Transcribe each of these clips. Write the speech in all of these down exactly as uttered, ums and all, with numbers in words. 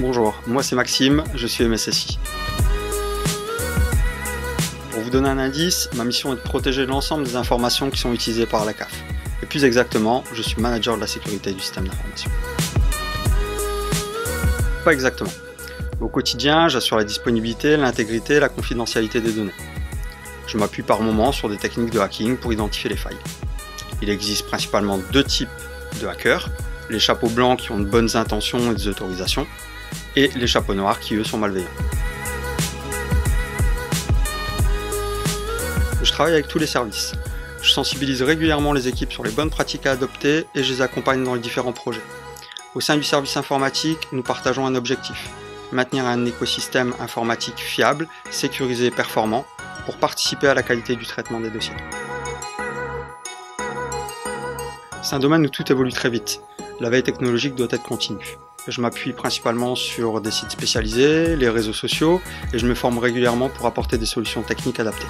Bonjour, moi c'est Maxime, je suis M S S I. Pour vous donner un indice, ma mission est de protéger l'ensemble des informations qui sont utilisées par la C A F. Et plus exactement, je suis manager de la sécurité du système d'information. Pas exactement. Au quotidien, j'assure la disponibilité, l'intégrité et la confidentialité des données. Je m'appuie par moments sur des techniques de hacking pour identifier les failles. Il existe principalement deux types de hackers, les chapeaux blancs qui ont de bonnes intentions et des autorisations, et les chapeaux noirs qui eux sont malveillants. Je travaille avec tous les services. Je sensibilise régulièrement les équipes sur les bonnes pratiques à adopter et je les accompagne dans les différents projets. Au sein du service informatique, nous partageons un objectif, maintenir un écosystème informatique fiable, sécurisé et performant pour participer à la qualité du traitement des dossiers. C'est un domaine où tout évolue très vite. La veille technologique doit être continue. Je m'appuie principalement sur des sites spécialisés, les réseaux sociaux, et je me forme régulièrement pour apporter des solutions techniques adaptées.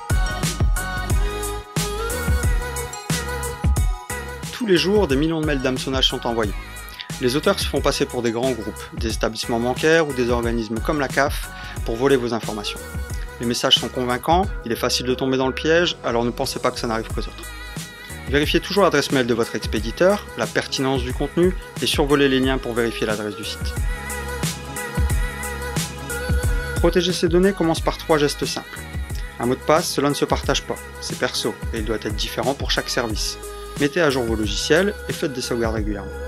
Tous les jours, des millions de mails d'hameçonnage sont envoyés. Les auteurs se font passer pour des grands groupes, des établissements bancaires ou des organismes comme la C A F pour voler vos informations. Les messages sont convaincants, il est facile de tomber dans le piège, alors ne pensez pas que ça n'arrive qu'aux autres. Vérifiez toujours l'adresse mail de votre expéditeur, la pertinence du contenu et survolez les liens pour vérifier l'adresse du site. Protéger ces données commence par trois gestes simples. Un mot de passe, cela ne se partage pas, c'est perso et il doit être différent pour chaque service. Mettez à jour vos logiciels et faites des sauvegardes régulièrement.